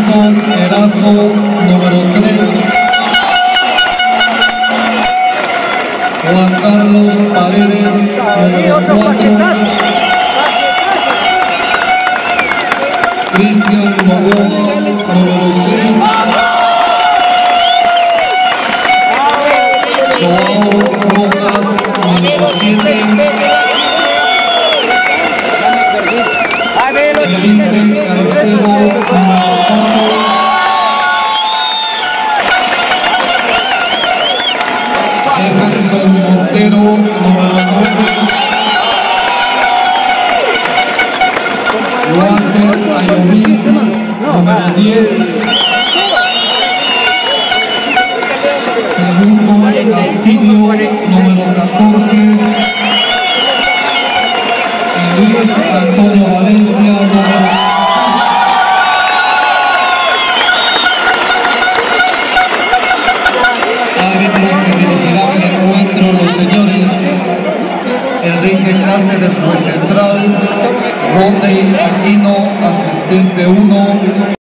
Nelson Erazo, número 3. Juan Carlos Paredes, número 4. Cristian Novoa, número 6. Joao Rojas, número 7. Felipe Caicedo, número 4. Jefferson Montero, número 9. Walter Ayoví, número 10. Segundo Castillo, número 14. Y Luis Antonio Valencia, número 15. Árbitros que dirigirán el encuentro: los señores Enrique Cáceres, juez central; Rodney Aquino, asistente 1.